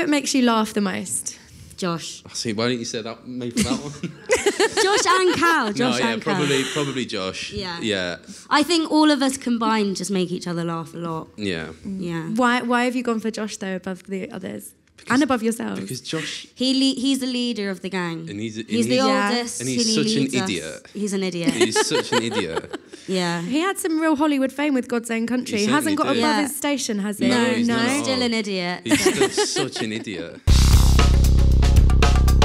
Who makes you laugh the most? Josh. See, why didn't you say that? Maybe that one. Josh and Cal. Josh and Cal. Probably Josh. Yeah. I think all of us combined just make each other laugh a lot. Yeah. Yeah. Why have you gone for Josh though above the others? And above yourselves? Because Josh... He's the leader of the gang. And he's the oldest. And he's such an idiot. He's an idiot. He's such an idiot. Yeah. He had some real Hollywood fame with God's Own Country. He hasn't got above his station, has he? No, he's still an idiot. He's still such an idiot.